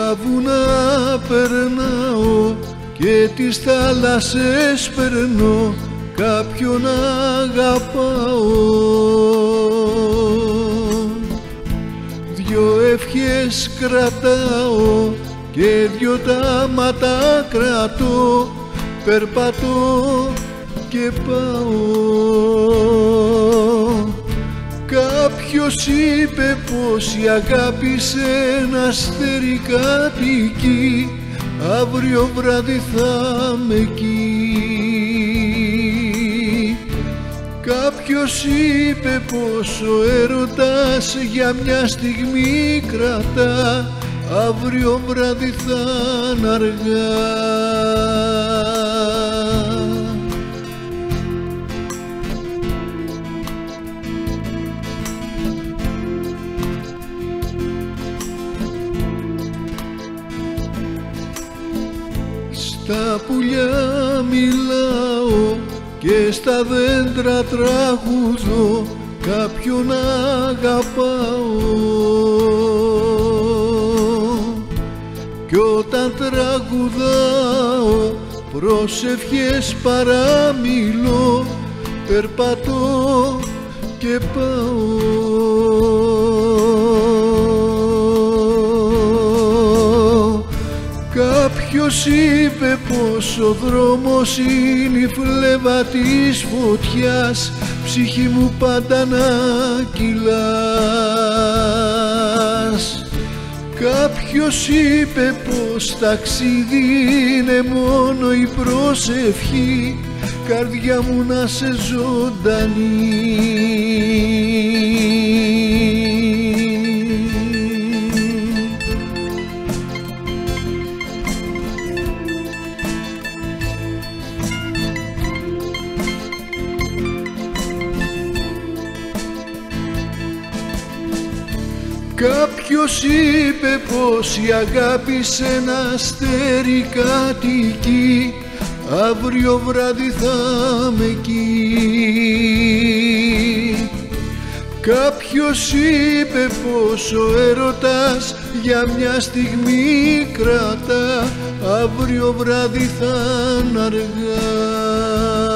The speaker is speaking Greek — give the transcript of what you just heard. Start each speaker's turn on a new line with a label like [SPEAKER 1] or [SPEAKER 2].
[SPEAKER 1] Τα βουνά περνάω και τις θάλασσες περνώ, κάποιον αγαπάω. Δυο ευχές κρατάω και δυο τάματα κρατώ, περπατώ και πάω. Κάποιος είπε πως η αγάπη σε ένα αστέρι κατοικεί, αύριο βράδυ θα με εκεί. Κάποιος είπε πως ο έρωτας για μια στιγμή κρατά, αύριο βράδυ θα είναι αργά. Στα πουλιά μιλάω και στα δέντρα τραγουδώ, κάποιον αγαπάω. Κι όταν τραγουδάω προσευχές παραμιλώ, περπατώ και πάω. Κάποιος είπε πως ο δρόμος είναι η φλέβα της φωτιάς, ψυχή μου πάντα να κυλάς. Κάποιος είπε πως ταξίδι είναι μόνο η προσευχή, καρδιά μου να σε ζωντανή. Κάποιος είπε πως η αγάπη σε ένα αστέρι κατοικεί, αύριο βράδυ θα με εκεί. Κάποιος είπε πως ο έρωτας για μια στιγμή κρατά, αύριο βράδυ θα είναι αργά.